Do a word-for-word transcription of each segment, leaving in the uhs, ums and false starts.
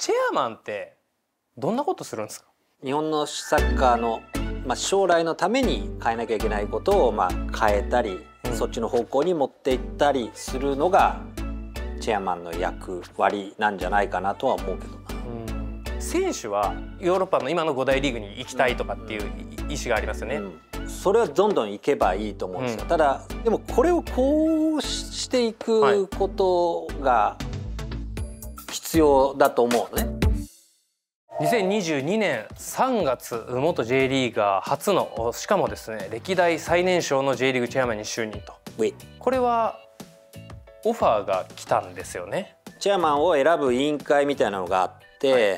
チェアマンってどんなことするんですか？ 日本のサッカーの、まあ、将来のために変えなきゃいけないことを、まあ、変えたり、うん、そっちの方向に持っていったりするのがチェアマンの役割なんじゃないかなとは思うけどな。 うん、選手はヨーロッパの今のご大リーグに行きたいとかっていう意思がありますよね。うん、 それはどんどん行けばいいと思うんですよ。うん、ただでもこれをこうしていくことが必要だと思うね。 にせんにじゅうにねんさんがつ元 J リーガー初のしかもですね歴代最年少の J リーグチェアマンに就任と。これはオファーが来たんですよね。 チェアマンを選ぶ委員会みたいなのがあって、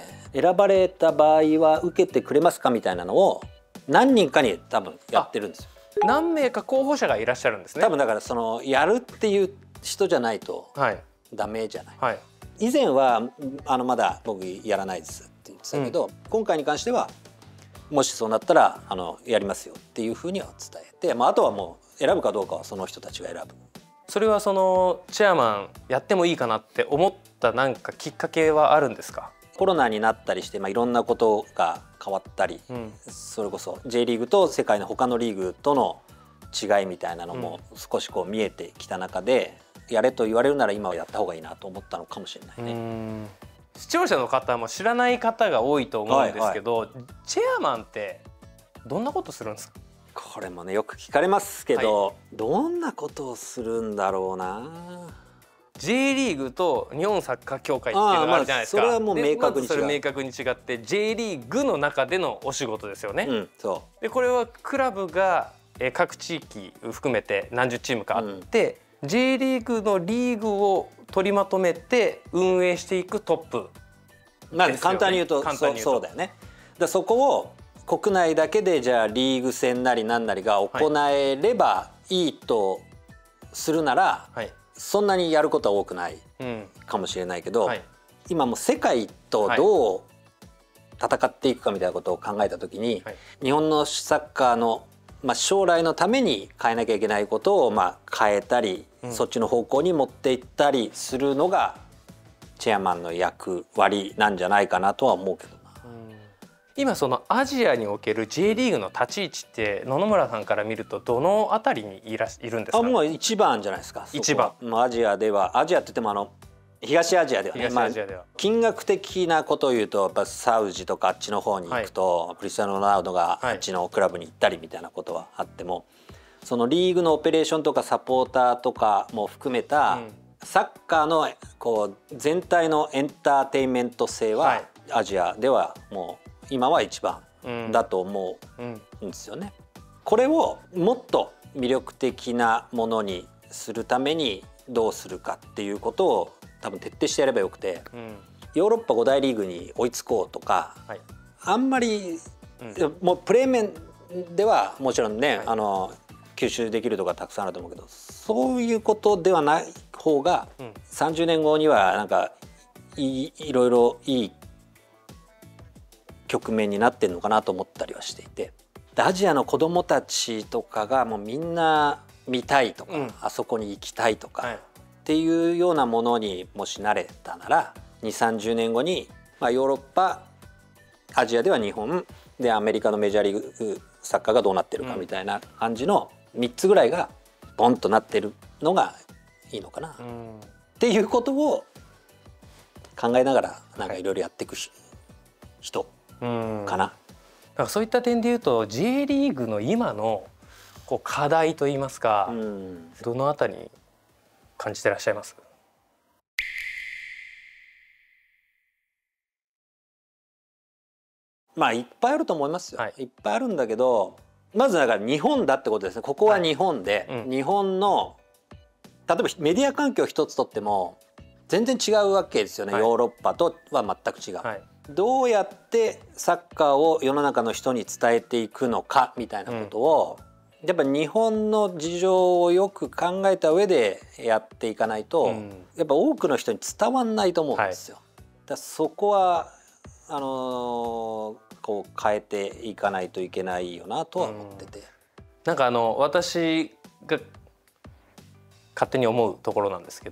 はい、選ばれた場合は受けてくれますかみたいなのを何人かに多分やってるんですよ。 何名か候補者がいらっしゃるんですね。 多分だからそのやるっていう人じゃないとダメじゃない。はい、以前はあのまだ僕やらないですって言ってたけど、うん、今回に関してはもしそうなったらあのやりますよっていうふうには伝えて、まあ、あとはもう選ぶかどうかはその人たちが選ぶ。 それはそのチェアマンやってもいいかなって思ったなんかきっかけはあるんですか？ コロナになったりして、まあ、いろんなことが変わったり、うん、それこそ J リーグと世界の他のリーグとの違いみたいなのも少しこう見えてきた中で、うん、やれと言われるなら今はやった方がいいなと思ったのかもしれないね。うん、 視聴者の方も知らない方が多いと思うんですけど、はいはい、チェアマンってどんなことするんですか？ これもねよく聞かれますけど、はい、どんなことをするんだろうな。 J リーグと日本サッカー協会っていうのがあるじゃないですか。 それはもう明確に違う。 それ明確に違って J リーグの中でのお仕事ですよね。 うん、そうでこれはクラブが各地域含めて何十チームかあって、うん、J リーグのリーグを取りまとめて運営していくトップですよね。 まあ簡単に言うとそう、そうだよね。だそこを国内だけでじゃあリーグ戦なりなんなりが行えればいいとするなら、はい、そんなにやることは多くないかもしれないけど、うんはい、今もう世界とどう戦っていくかみたいなことを考えた時に、はい、日本のサッカーの、まあ、将来のために変えなきゃいけないことをまあ変えたり、うん、そっちの方向に持っていったりするのがチェアマンの役割なんじゃないかなとは思うけど。 今そのアジアにおける J リーグの立ち位置って野々村さんから見るとどのあたりにいらいるんですか？ あもう一番じゃないですか。 一番。 アジアではアジアって言ってもあの東アジアではね。 東アジアでは、 まあ、金額的なことを言うとやっぱサウジとかあっちの方に行くと、はい、クリスティアーノ・ロナウドがあっちのクラブに行ったりみたいなことはあっても、はい、そのリーグのオペレーションとかサポーターとかも含めた、うん、サッカーのこう全体のエンターテインメント性は、はい、アジアではもう今は一番。だと思うんですよね。これをもっと魅力的なものにするためにどうするかっていうことを多分徹底してやればよくて、うん、ヨーロッパご大リーグに追いつこうとか、はい、あんまり、うん、もうプレー面ではもちろんね、はい、あの吸収できるとかたくさんあると思うけどそういうことではない方が、うん、さんじゅうねんごにはなんか い, いろいろいい局面になってるのかなと思ったりはしていて、アジアの子どもたちとかがもうみんな見たいとか、うん、あそこに行きたいとか、はい、っていうようなものにもしなれたならにじゅうさんじゅうねんごに、まあ、ヨーロッパアジアでは日本でアメリカのメジャーリーグサッカーがどうなってるかみたいな感じのみっつぐらいがボンとなってるのがいいのかな、うん、っていうことを考えながらなんかいろいろやっていく人かな。 だからそういった点でいうと J リーグの今のこう課題といいますか、うん、どのあたりに感じてらっしゃいます？ まあいっぱいあると思いますよ、はい、いっぱいあるんだけどまずだから日本だってことですね。ここは日本で、はいうん、日本の例えばメディア環境一つとっても全然違うわけですよね、はい、ヨーロッパとは全く違う、はい、どうやってサッカーを世の中の人に伝えていくのかみたいなことを、うん、やっぱ日本の事情をよく考えた上でやっていかないと、うん、やっぱ多くの人に伝わんないと思うんですよ、はい、だそこはあのー、こう変えていかないといけないよなとは思ってて、うん、 なんかあの私が勝手に思うところなんですけど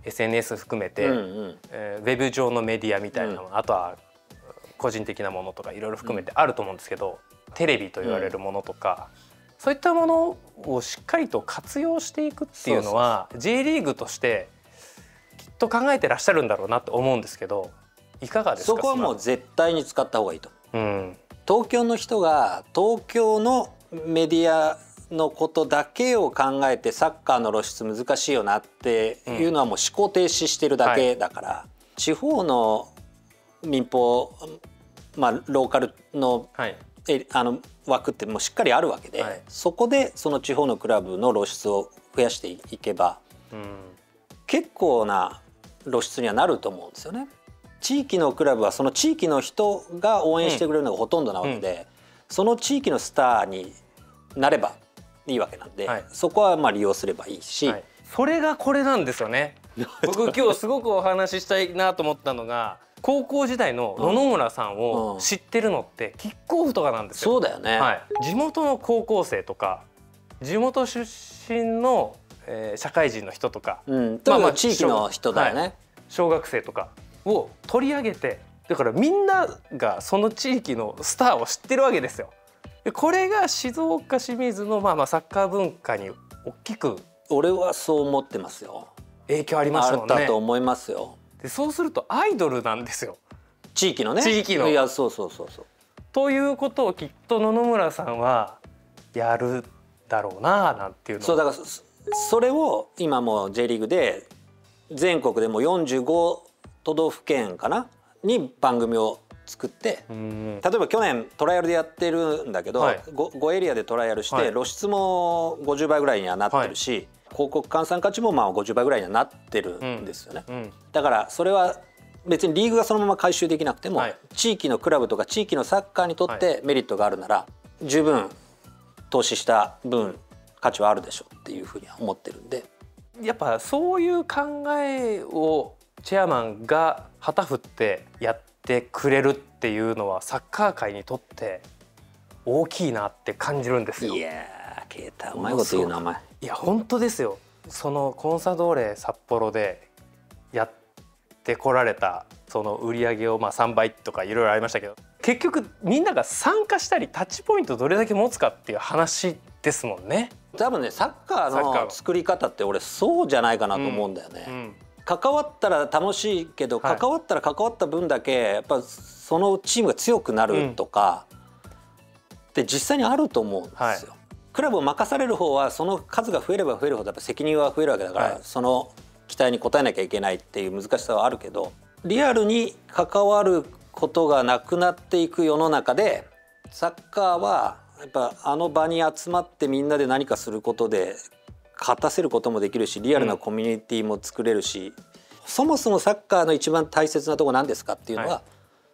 エスエヌエス 含めて、うんうん、えー、ウェブ上のメディアみたいなもの、うん、あとは個人的なものとかいろいろ含めてあると思うんですけど、うん、テレビと言われるものとか、うん、そういったものをしっかりと活用していくっていうのは J リーグとしてきっと考えてらっしゃるんだろうなと思うんですけど、いかがですか？ そこはもう絶対に使った方がいいと、うん、東京の人が東京のメディアのことだけを考えてサッカーの露出難しいよなっていうのはもう思考停止してるだけだから、うん、はい、地方の民放、まあ、ローカルの、はい、えあの枠ってもうしっかりあるわけで、はい、そこでその地方のクラブの露出を増やしていけば、うん、結構な露出にはなると思うんですよね。地域のクラブはその地域の人が応援してくれるのがほとんどなわけで、うんうん、その地域のスターになればいいわけなんで、はい、そこはまあ利用すればいいし、はい、 それがこれなんですよね。僕今日すごくお話ししたいなと思ったのが、高校時代の野々村さんを知ってるのってキックオフとかなんですよ。 そうだよね、 はい、地元の高校生とか地元出身の、えー、社会人の人とか、 うん、まあまあ地域の人だよね、はい、 小学生とかを取り上げて、だからみんながその地域のスターを知ってるわけですよ。これが静岡清水のまあまあサッカー文化に大きく、 俺はそう思ってますよ。 影響ありますもんね。 あったと思いますよ。 でそうするとアイドルなんですよ、 地域のね。 地域の。 いやそうそうそうそう。 ということをきっと野々村さんはやるだろうななんていうの。 そうだからそれを今もう J リーグで全国でもよんじゅうご都道府県かなに番組を作って、例えば去年トライアルでやってるんだけど、はい、5, ごエリアでトライアルして、はい、露出もごじゅうばいぐらいにはなってるし、はい、広告換算価値もまあごじゅうばいぐらいにはなってるんですよね、うんうん、だからそれは別にリーグがそのまま回収できなくても、はい、地域のクラブとか地域のサッカーにとってメリットがあるなら十分投資した分価値はあるでしょうっていうふうには思ってるんで、 やっぱそういう考えをチェアマンが旗振ってやってくれるっていうのはサッカー界にとって大きいなって感じるんですよ。 いやーケイタうまいこと言うなお前。 いや本当ですよ。そのコンサドーレ札幌でやってこられたその売り上げをまあさんばいとかいろいろありましたけど、結局みんなが参加したりタッチポイントどれだけ持つかっていう話ですもんね。 多分ねサッカーの作り方って俺そうじゃないかなと思うんだよね、うんうん、関わったら楽しいけど、はい、関わったら関わった分だけやっぱそのチームが強くなるとか、うん、って実際にあると思うんですよ、はい、クラブを任される方はその数が増えれば増えるほどやっぱ責任は増えるわけだから、はい、その期待に応えなきゃいけないっていう難しさはあるけど、リアルに関わることがなくなっていく世の中でサッカーはやっぱあの場に集まってみんなで何かすることで勝たせることもできるし、リアルなコミュニティも作れるし、うん、そもそもサッカーの一番大切なところ何ですかっていうのは、はい、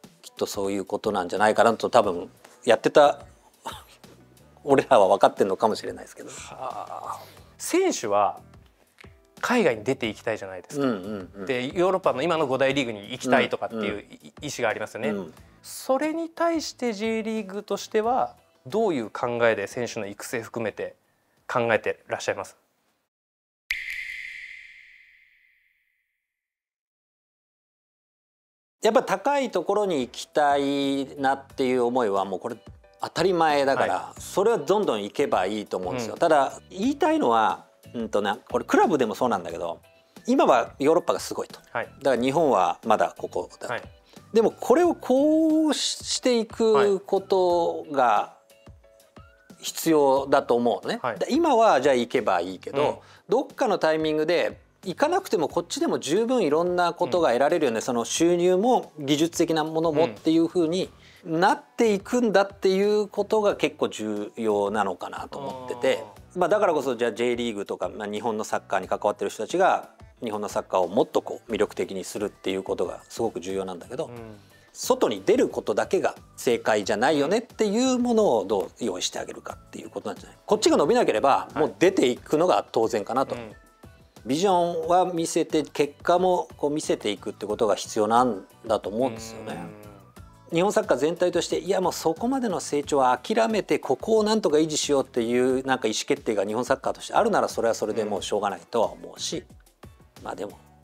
きっとそういうことなんじゃないかなと多分やってた俺らは分かってるのかもしれないですけど、はあ、選手は海外に出ていきたいじゃないですか、うんうんうん、でヨーロッパの今のご大リーグに行きたいとかっていう意思がありますよね、うんうん、それに対して J リーグとしてはどういう考えで選手の育成含めて考えてらっしゃいます？ やっぱ高いところに行きたいなっていう思いはもうこれ当たり前だから、はい、それはどんどん行けばいいと思うんですよ、うん、ただ言いたいのは、うんとね、これクラブでもそうなんだけど今はヨーロッパがすごいと、はい、だから日本はまだここだと、はい、でもこれをこうしていくことが必要だと思うのね、はい、今はじゃあ行けばいいけど、うん、どっかのタイミングで行かなくてもこっちでも十分いろんなことが得られるよね、うん、その収入も技術的なものもっていうふうになっていくんだっていうことが結構重要なのかなと思ってて、まあ、だからこそじゃあ J リーグとか、まあ、日本のサッカーに関わってる人たちが日本のサッカーをもっとこう魅力的にするっていうことがすごく重要なんだけど、うん、外に出ることだけが正解じゃないよねっていうものをどう用意してあげるかっていうことなんじゃない。こっちが伸びなければもう出ていくのが当然かなと、はい、うん、ビジョンは見せて結果もこう見せていくってことが必要なんだと思うんですよね。日本サッカー全体としていやもうそこまでの成長は諦めてここをなんとか維持しようっていうなんか意思決定が日本サッカーとしてあるならそれはそれでもうしょうがないとは思うし、まあでも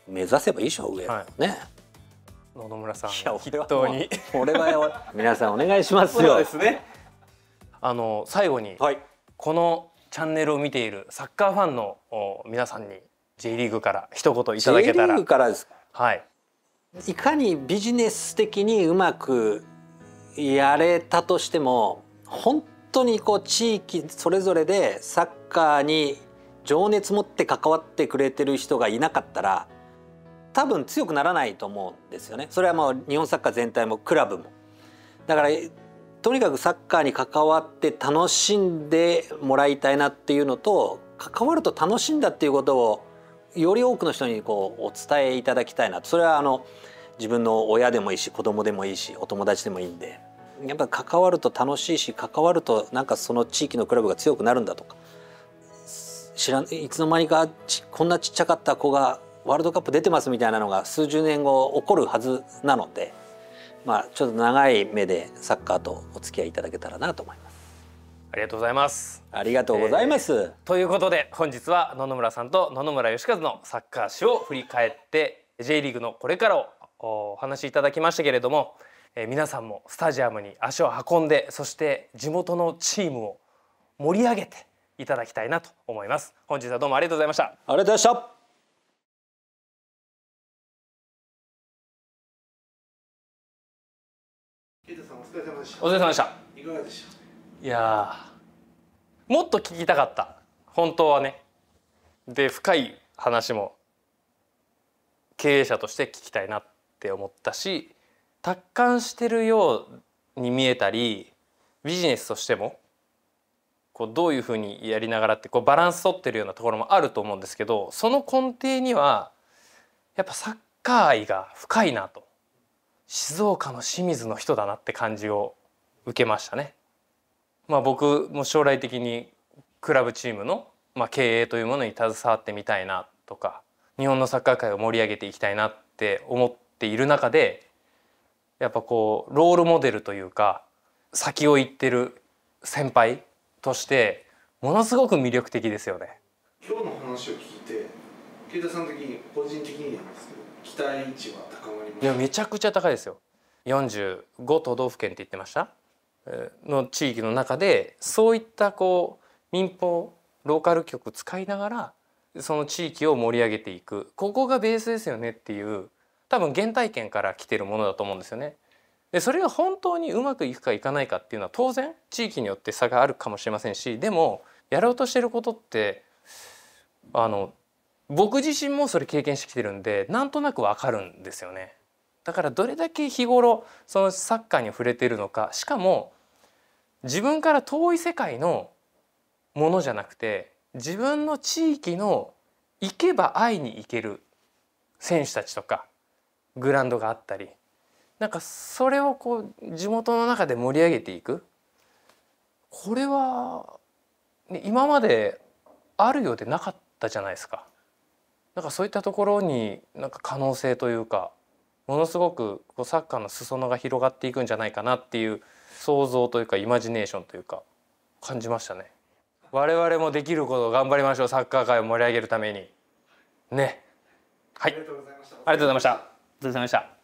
目指せばいいでしょ上、はい、ね。 野々村さん筆頭に俺は皆さんお願いしますよ。 そうですね。あの最後に、はい、このチャンネルを見ているサッカーファンの皆さんに J リーグから一言いただけたら。 J リーグからですか。 はい。 いかにビジネス的にうまくやれたとしても本当にこう地域それぞれでサッカーに情熱持って関わってくれてる人がいなかったら多分強くならないと思うんですよね。それはもう日本サッカー全体もクラブも。だからとにかくサッカーに関わって楽しんでもらいたいなっていうのと、関わると楽しんだっていうことをより多くの人にこうお伝えいただきたいなと。それはあの自分の親でもいいし子供でもいいしお友達でもいいんで、やっぱ関わると楽しいし、関わるとなんかその地域のクラブが強くなるんだとか、知らんいつの間にかこんなちっちゃかった子がワールドカップ出てますみたいなのが数十年後起こるはずなので、まあちょっと長い目でサッカーとお付き合いいただけたらなと思います。 ありがとうございます。 ありがとうございます。えー、 ということで本日は野々村さんと野々村義和のサッカー史を振り返って J リーグのこれからをお話しいただきましたけれども、えー、皆さんもスタジアムに足を運んで、そして地元のチームを盛り上げていただきたいなと思います。本日はどうもありがとうございました。ありがとうございました。 ケイタさんお疲れ様でした。お疲れ様でした。いかがでした。いやもっと聞きたかった本当はね。で深い話も経営者として聞きたいなって思ったし、達観してるように見えたりビジネスとしてもこうどういうふうにやりながらってこうバランス取ってるようなところもあると思うんですけど、その根底にはやっぱサッカー愛が深いなと、静岡の清水の人だなって感じを受けましたね。まあ僕も将来的にクラブチームのまあ経営というものに携わってみたいなとか、日本のサッカー界を盛り上げていきたいなって思っている中で、やっぱこうロールモデルというか先を行ってる先輩としてものすごく魅力的ですよね。 今日の話を聞いて、ケイタさん的に個人的になんですけど期待値は高まりますか？ いやめちゃくちゃ高いですよ。よんじゅうご都道府県って言ってましたの地域の中で、そういったこう民放ローカル局使いながらその地域を盛り上げていく、ここがベースですよねっていう多分原体験から来てるものだと思うんですよね。でそれが本当にうまくいくかいかないかっていうのは当然地域によって差があるかもしれませんし、でもやろうとしてることってあの僕自身もそれ経験してきてるんでなんとなくわかるんですよね。だからどれだけ日頃そのサッカーに触れているのか、しかも自分から遠い世界のものじゃなくて自分の地域の行けば会いに行ける選手たちとかグラウンドがあったり、なんかそれをこう地元の中で盛り上げていく、これは今まであるようでなかったじゃないですか。なんかそういったところになんか可能性というか、ものすごくこうサッカーの裾野が広がっていくんじゃないかなっていう想像というかイマジネーションというか感じましたね。我々もできることを頑張りましょう。サッカー界を盛り上げるためにね。はい、ありがとうございました。ありがとうございました。お疲れ様でした。